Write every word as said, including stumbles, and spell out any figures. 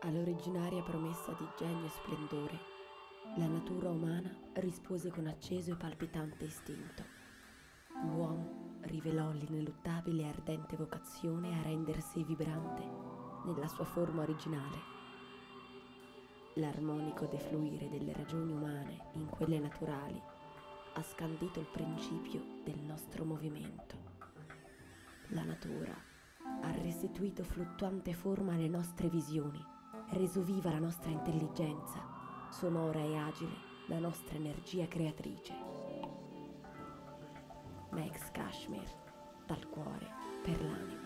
All'originaria promessa di genio e splendore, la natura umana rispose con acceso e palpitante istinto. L'uomo rivelò l'ineluttabile e ardente vocazione a rendersi vibrante nella sua forma originale. L'armonico defluire delle ragioni umane in quelle naturali ha scandito il principio del nostro movimento. La natura ha restituito fluttuante forma alle nostre visioni, reso viva la nostra intelligenza, sonora e agile la nostra energia creatrice. Max Kashmir, dal cuore per l'anima.